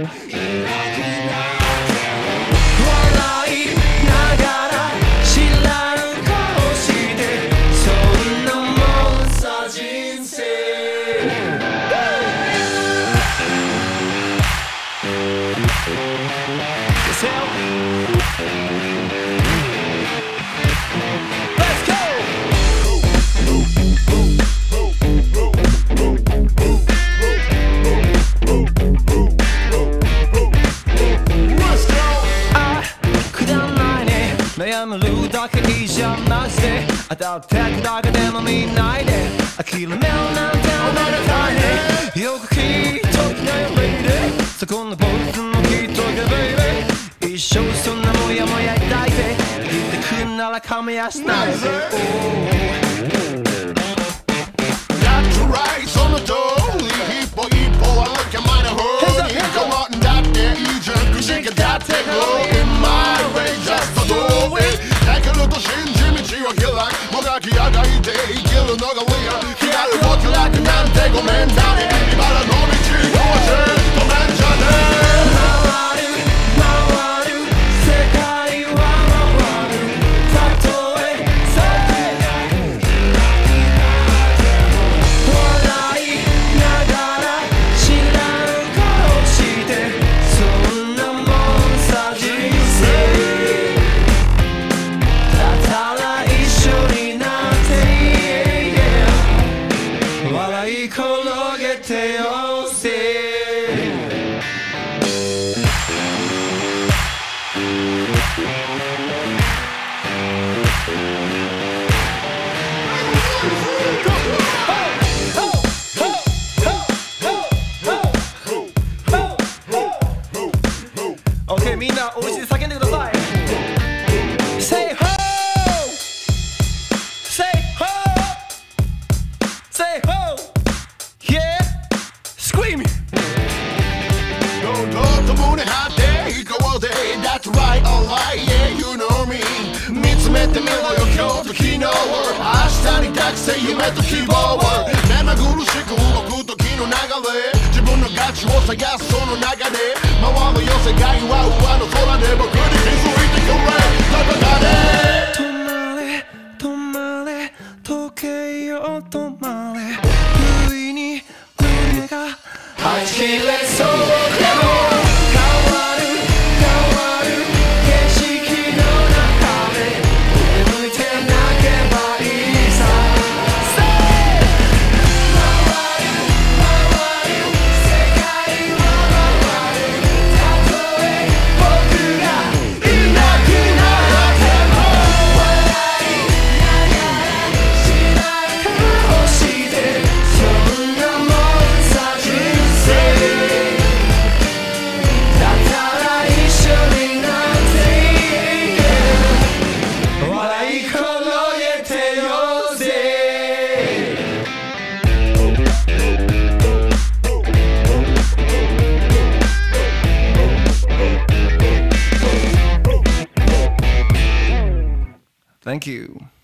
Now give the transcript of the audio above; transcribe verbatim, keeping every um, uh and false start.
悩むだけいいじゃんマジで当たってくだけでも見ないで諦めるなんてお前ら大変よく聞いときなよレイディそこのボスも聞いとけベイベ一生そんなもやもや抱いて言ってくんならかめやしないぜ That's right その通り一歩一歩歩きゃ前の方に変わんだっていいじゃんくしかだって Go in my way just do it だけどと信じ道を開くもがきあがいて生きるのがリアル気軽僕楽なんてごめんだね茨の道壊せごめんじゃね OK みんなおうちで叫んでください Say ho Say ho Say ho Yeah Scream どんどんと胸張っていこうぜ That's right alright yeah you know me 見つめてみろよ今日と昨日明日に託せ夢と希望目まぐるしく動く時の流れ自分の価値を探すその中で回るよ世界は上の空で僕に気づいてくれどこかで止まれ止まれ時計よ止まれ不意に胸がはち切れそうでもThank you.